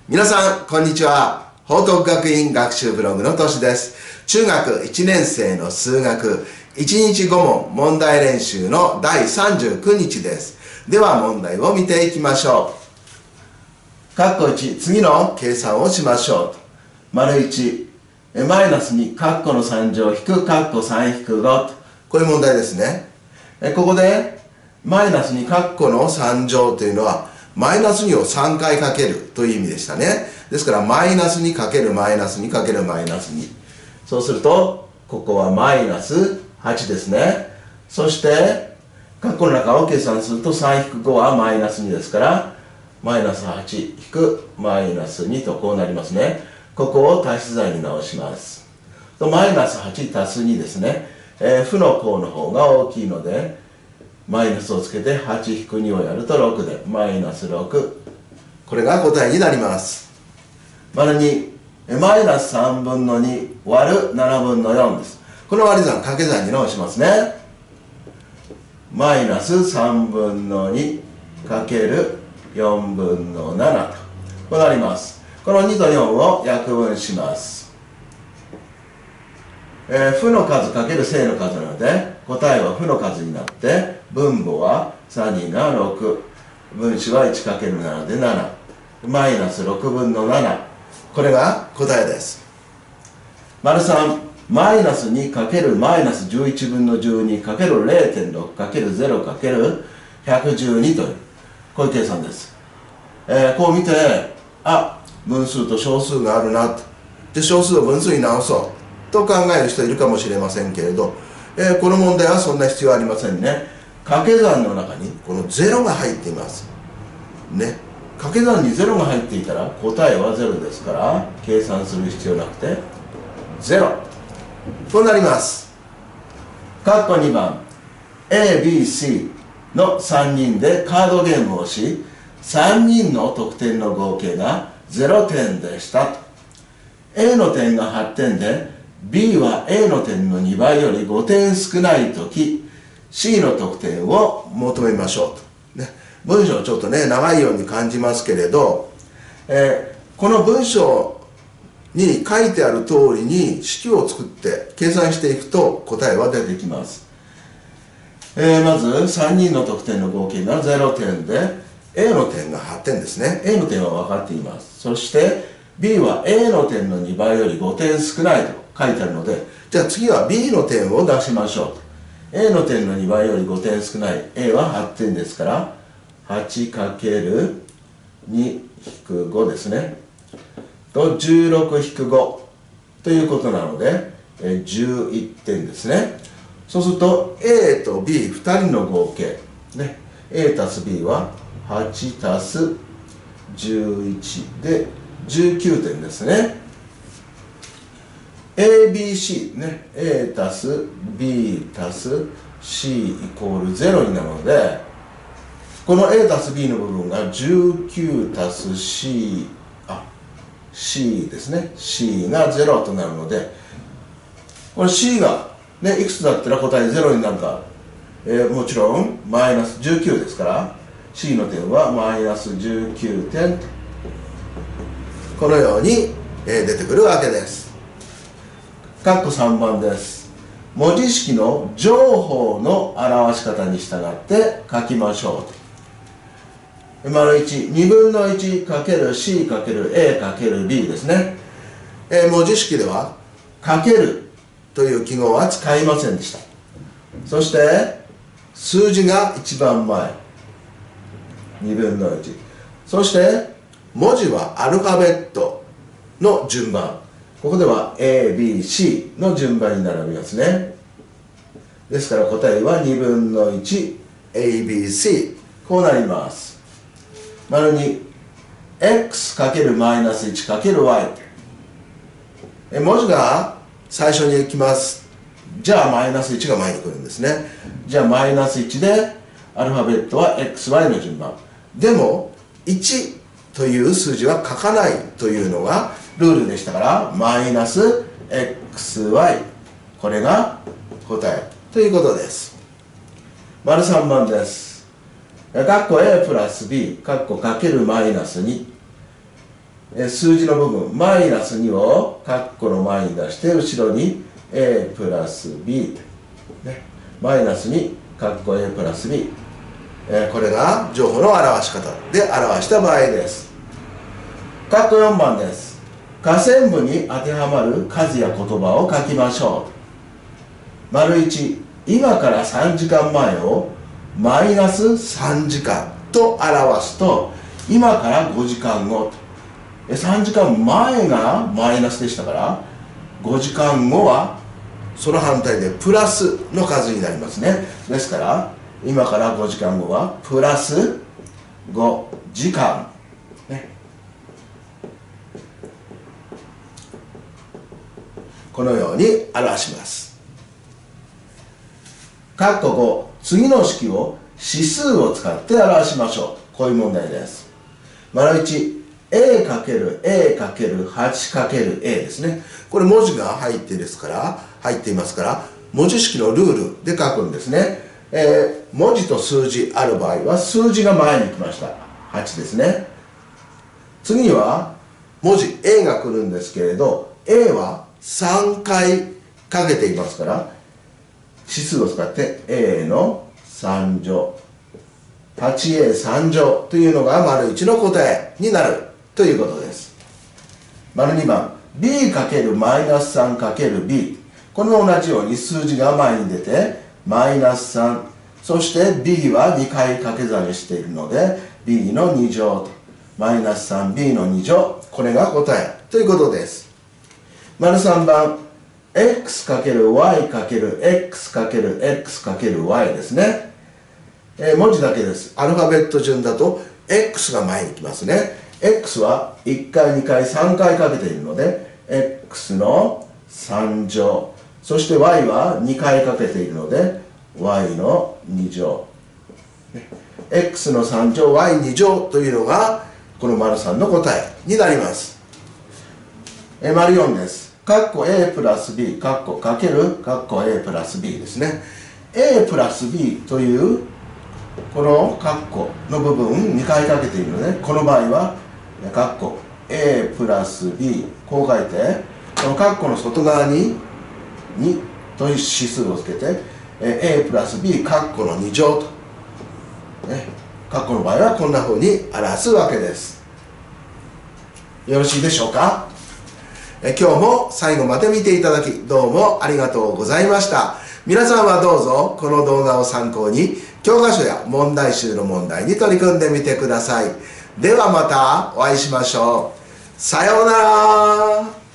皆さん、こんにちは。報徳学院学習ブログのとしです。中学1年生の数学1日5問問題練習の第39日です。では問題を見ていきましょう。括弧1、次の計算をしましょう。丸1、マイナス2、括弧の3乗引く括弧3引く5と。こういう問題ですね。ここで、マイナス2括弧の3乗というのは、マイナス2を3回かけるという意味でしたね。ですから、マイナス2かけるマイナス2かけるマイナス2。そうすると、ここはマイナス8ですね。そして、括弧の中を計算すると3-5はマイナス2ですから、マイナス8引くマイナス2とこうなりますね。ここを足し算に直します。マイナス8足す2ですね。負の項の方が大きいので、マイナスをつけて8-2をやると6で、マイナス6。これが答えになります。丸2、マイナス3分の2割る7分の4です。この割り算、掛け算に直しますね。マイナス3分の2かける4分の7と、こうなります。この2と4を約分します。負の数かける正の数なので、答えは負の数になって、分母は3が6、分子は 1×7 で7、マイナス6分の7、これが答えです。丸3、マイナス2かけるマイナス11分の12かける 0.6 かける0かける112という、こういう計算です。こう見て、分数と小数があるなと。で、小数を分数に直そうと考える人いるかもしれませんけれど、この問題はそんな必要ありませんね。掛け算の中にこの0が入っています。ね。掛け算に0が入っていたら答えは0ですから、計算する必要なくて、0。こうなります。括弧2番、A、B、C の3人でカードゲームをし、3人の得点の合計が0点でした。A の点が8点で、B は A の点の2倍より5点少ないとき、C の得点を求めましょうと。ね、文章ちょっとね、長いように感じますけれど、この文章に書いてある通りに式を作って計算していくと答えは出てきます。まず3人の得点の合計が0点で、A の点が8点ですね。A の点は分かっています。そして B は A の点の2倍より5点少ないと書いてあるので、じゃあ次は B の点を出しましょうと。A の点の2倍より5点少ない。A は8点ですから、8×2-5 ですね。と、16-5ということなので、11点ですね。そうすると、A と B2 人の合計。ね、A たす B は8たす11で19点ですね。ABC ね、A たす B たす C イコール0になるので、この A たす B の部分が19たす C ですね。C が0となるので、これ C が、ね、いくつだったら答え0になるか。もちろん、マイナス19ですから、C の点はマイナス19点。このように、出てくるわけです。括弧3番です。文字式の乗法の表し方に従って書きましょう。丸1、2分の 1×C×A×B ですね。文字式では、かけるという記号は使いませんでした。そして、数字が一番前。2分の1。そして、文字はアルファベットの順番。ここでは A、B、C の順番に並びますね。ですから答えは2分の 1、A、B、C。こうなります。丸2、x×-1×y。文字が最初に来ます。じゃあマイナス1が前に来るんですね。じゃあマイナス1でアルファベットは XY の順番。でも1という数字は書かないというのがルールでしたから、マイナス XY。これが答えということです。丸3番です。括弧 A プラス B、括弧かけるマイナス2。 数字の部分マイナス2を括弧の前に出して後ろに a プラス b、ね、マイナス2括弧 a プラス b、これが乗法の表し方で表した場合です。括弧4番です。下線部に当てはまる数や言葉を書きましょう。丸1、今から3時間前をマイナス3時間と表すと、今から5時間後と、3時間前がマイナスでしたから、5時間後はその反対でプラスの数になりますね。ですから今から5時間後はプラス5時間、ね、このように表します。括弧5、次の式を指数を使って表しましょう。こういう問題です。丸1、a×a×8×a ですね。これ文字が入っていますから、文字式のルールで書くんですね。文字と数字ある場合は数字が前に来ました。8ですね。次には文字 a が来るんですけれど、a は3回かけていますから、指数を使って a の3乗 8a3 乗というのが丸1の答えになるということです。丸2番 b×-3×b、 これも同じように数字が前に出てマイナス3、そして b は2回掛け算にしているので b の2乗と、マイナス 3b の2乗、これが答えということです。丸3番 x×y×x×x×y ですね。文字だけです。アルファベット順だと x が前に来ますね。x は1回2回3回かけているので x の3乗、そして y は2回かけているので y の2乗、x の3乗 y2 乗というのがこの丸3の答えになります。丸4です。括弧 a プラス b 括弧かける括弧 a プラス b ですね。 a プラス b というこの括弧の部分2回かけているので、この場合は括弧 a プラス b、 こう書いてこの括弧の外側に2という指数をつけて a プラス b 括弧の2乗と、括弧の場合はこんな風に表すわけです。よろしいでしょうか。今日も最後まで見ていただきどうもありがとうございました。皆さんはどうぞこの動画を参考に教科書や問題集の問題に取り組んでみてください。ではまたお会いしましょう。さようなら。